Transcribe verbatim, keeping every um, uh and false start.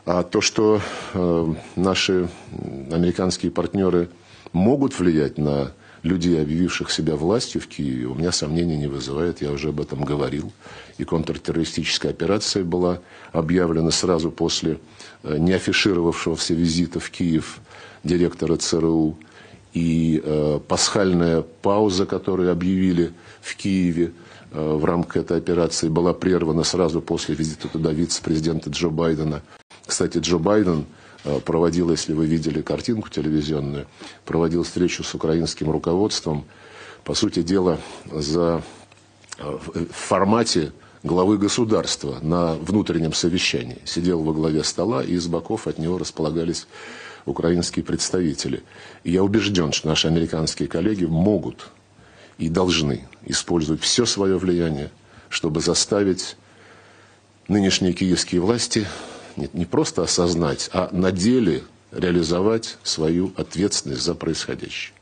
А то, что э, наши американские партнеры могут влиять на людей, объявивших себя властью в Киеве, у меня сомнений не вызывает. Я уже об этом говорил. И контртеррористическая операция была объявлена сразу после э, не афишировавшегося визита в Киев директора ЦРУ. И э, пасхальная пауза, которую объявили в Киеве э, в рамках этой операции, была прервана сразу после визита туда вице-президента Джо Байдена. Кстати, Джо Байден проводил, если вы видели картинку телевизионную, проводил встречу с украинским руководством, по сути дела, за, в формате главы государства на внутреннем совещании. Сидел во главе стола, и с боков от него располагались украинские представители. И я убежден, что наши американские коллеги могут и должны использовать все свое влияние, чтобы заставить нынешние киевские власти не, не просто осознать, а на деле реализовать свою ответственность за происходящее.